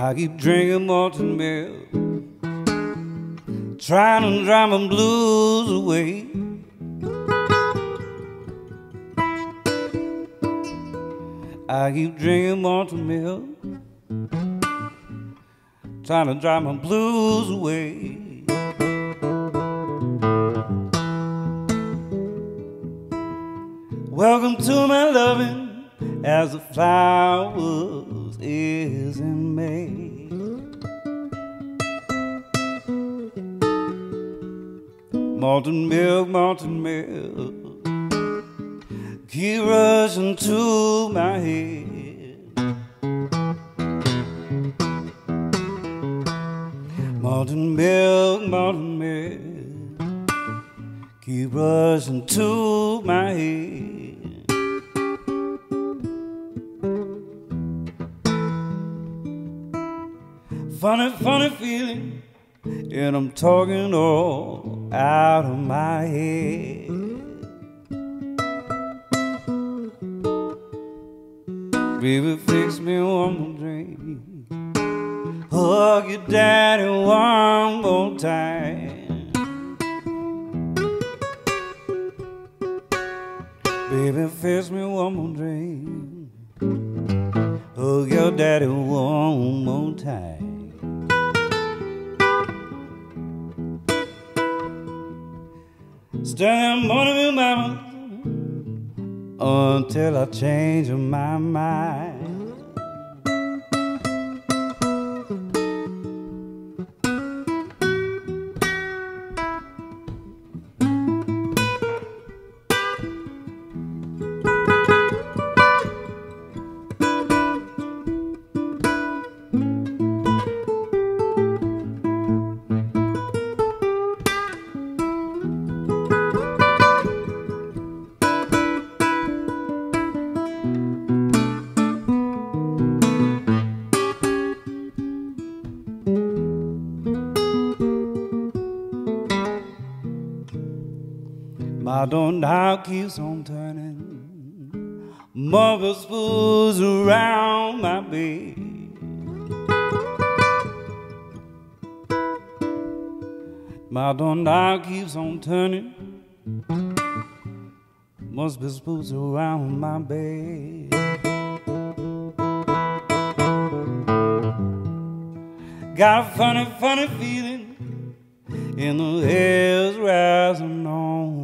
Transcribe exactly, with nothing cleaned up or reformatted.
I keep drinking malted milk, trying to drive my blues away. I keep drinking malted milk, trying to drive my blues away. Welcome to my loving as the flowers is in May. Malted milk, malted milk, keep rushing to my head. Malted milk, malted milk, keep rushing to my head. Funny, funny feeling, and I'm talking all out of my head. Baby, fix me one more drink, hug your daddy one more time. Baby, fix me one more drink, hug your daddy one more time. Stand money with mama until I change my mind. My doorknob keeps on turning, mother spools around my bed. My doorknob keeps on turning, must be spools around my bed. Got a funny, funny feeling in the air's rising on